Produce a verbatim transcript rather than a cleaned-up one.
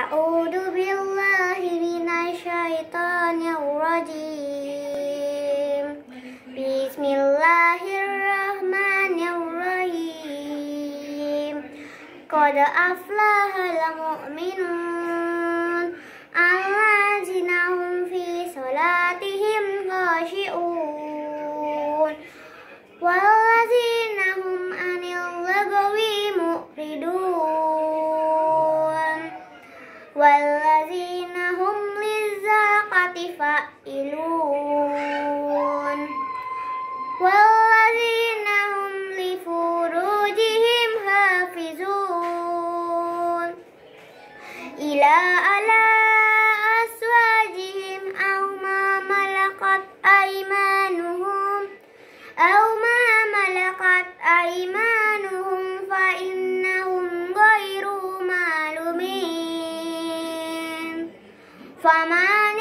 A'udzu billahi minasyaitonir rajim. Bismillahirrahmanirrahim. Qad aflahal mu'minun allazina hum fi salatihim khashi'un wallazina hum 'anil lagwi mu'ridun wallazina hum lizzaqati fa'ilun wallazina hum li furujihim hafizun ila ala aswajihim aw ma malakat aymanuhum aw ma malakat aymanuhum fa innahum ghairu malumin faman